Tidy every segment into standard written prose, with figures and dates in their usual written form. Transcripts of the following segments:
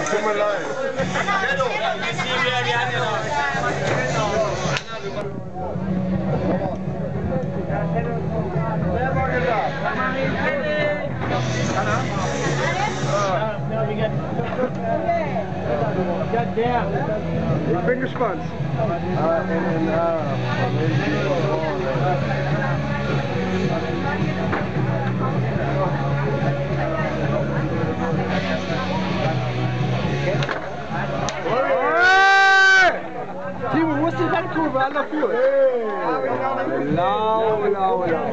Tut mir leid. Ich bin gespannt. Timo, wo ist die Wandkurve? An dafür. Lau, lau, lau.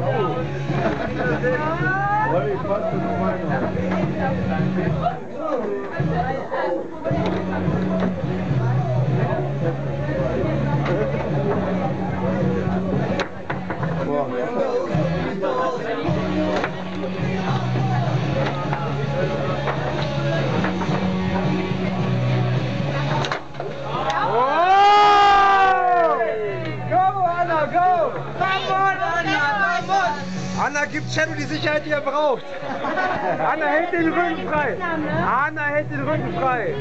Anna gibt Shadow die Sicherheit, die er braucht. Anna hält den Rücken frei. Anna hält den Rücken frei.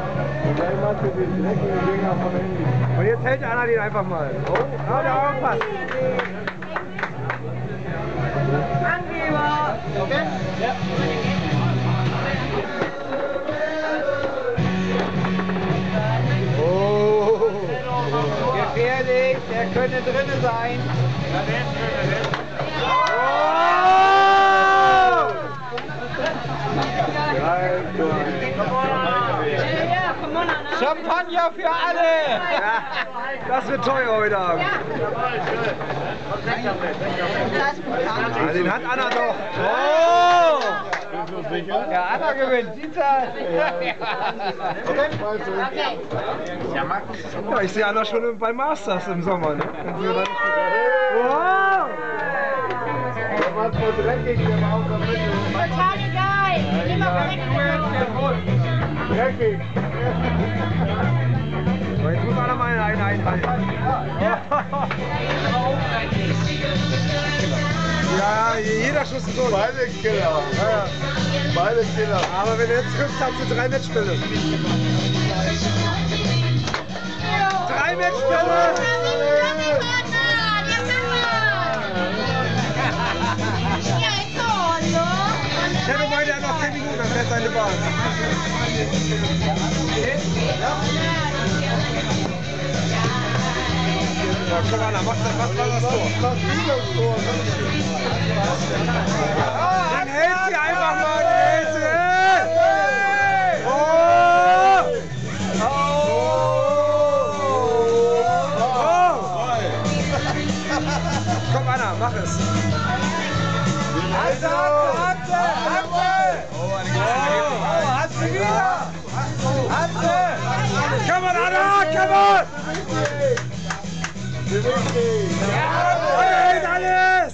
Und jetzt hält Anna den einfach mal. Oh, der aufpasst. Angeber. Okay? Ja. Oh. Gefährlich, der könnte drinnen sein. Champagner für alle! Ja, das wird teuer heute Abend. Ja, den hat Anna doch. Oh! Ja, Anna gewinnt. Ja, ich sehe Anna schon bei Masters im Sommer. Ne? Wow! Der war so dreckig, der war auch damit. Total egal. Immer dreckig. So, jetzt muss einer mal einen einhalten. Ja. Ja, jeder Schuss ist so. Beide Killer. Ja. Beide Killer. Aber wenn du jetzt triffst, hast du 3 Matchbälle. 3 Matchbälle! Shadow meinte, er hat noch 10 Minuten, dann fährt seine Bahn. Ja, komm Anna, was war das Tor? Dann hält sie einfach mal, dann hält sie! Komm Anna, mach es! Come on, Anna! Come on! Ja, alles!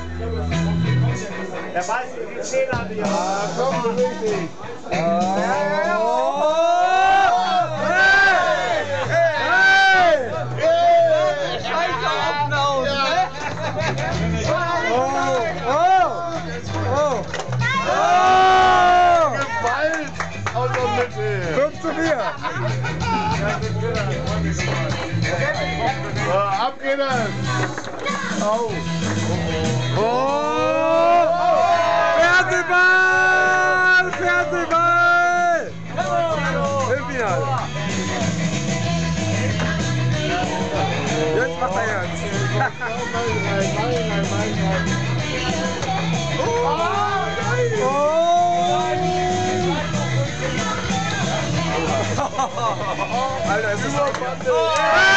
Der Ball ist in die Zähne an dir. Ja, komm, du richtig. Scheiße, Auflauf! Gewalt aus der Mitte! 5 zu 4! So, ab geht es! Au! Oh! Fernsehball! Fernsehball! Im Finale! Jetzt macht er ernst! Alter, es ist so